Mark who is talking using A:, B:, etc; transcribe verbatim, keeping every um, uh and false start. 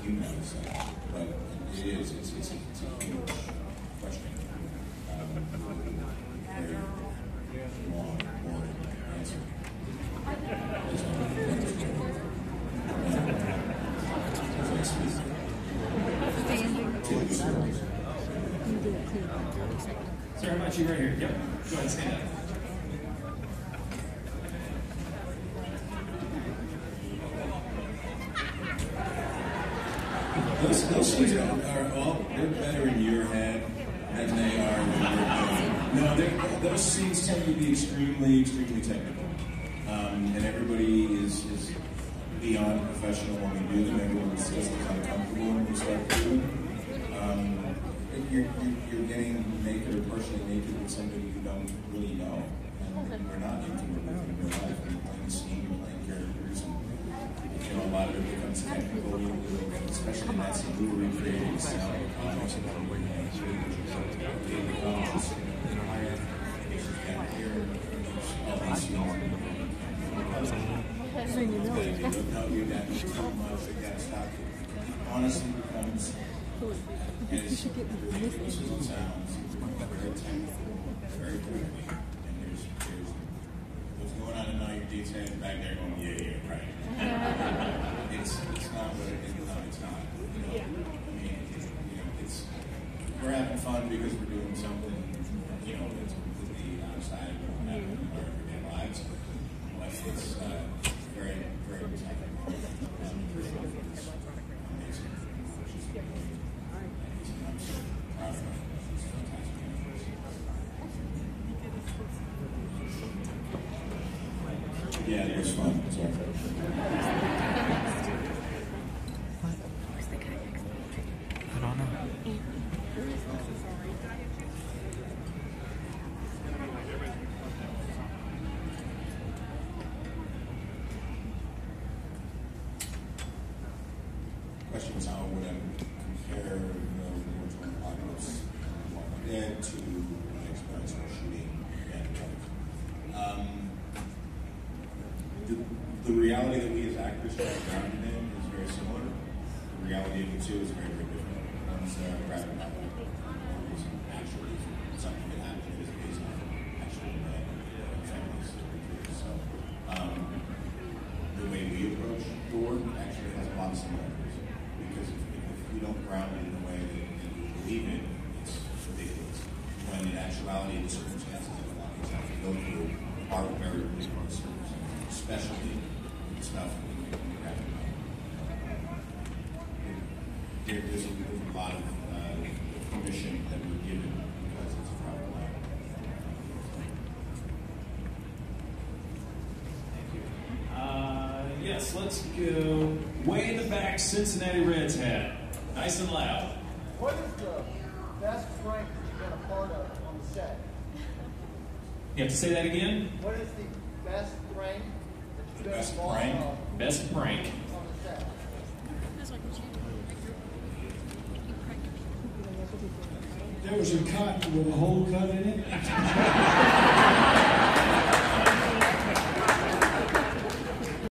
A: human side, but it is, it's, it's, a, it's a huge question. Um, very long, boring answer.
B: Sir, how about you right here? Yep. Go ahead and stand up.
A: Those, those things are, are all, they're better in your head than they are when you're doing. No, those scenes tend to be extremely, extremely technical. Um, and everybody is, is beyond professional when we do them. Everyone's just uncomfortable when we start doing them. Um, you're, you're, you're getting naked or partially naked with somebody you don't really know. And you're not intimate with in real life. You're playing a scene, you're playing characters, and you know, a lot of it becomes technical, especially in that scene. We were recreating sound and comments and what we're doing. Honestly becomes, as ridiculous as it sounds, very technical, very quickly, and there's, there's what's going on in all your dates heads back there going, yeah, yeah, right. it's, it's not what it is, no, it's not. You know, I mean, it, you know, it's, we're having fun because we're doing something, you know, that's completely outside of what happens in our everyday lives, but it's uh, very, very technical. Um, it's amazing. I'm so proud of her. She's fantastic. Yeah, it was fun. Sorry.
C: I don't know.
A: Question was, how would I compare, you know, the original Apocalypse One Dead to my experience of shooting and life? Um, the, the reality that we as actors are grounded in is very similar. The reality of the two is very, very different. One's uh, private novel. One is actually something that happened is based on actual event and families. So, um, the way we approach the work actually has a lot of similarities. Because if, if we don't ground it in the way that, that we believe in, it's ridiculous. When in actuality, the circumstances that a lot of us have to go through are very real circumstances, especially the stuff we can grab about. There, there's, a, there's a lot of uh, permission that we're given because it's a private life.
B: Thank you. Uh, yes, let's go way in the back, Cincinnati Reds hat. Nice and loud.
D: What is the best prank that you've been a part of on the set?
B: You have to say that again?
D: What is the best prank that you've
A: The
D: been
A: best
D: involved
A: prank?
D: on
B: Best prank.
D: on the set?
E: There was a cotton with a hole cut in it.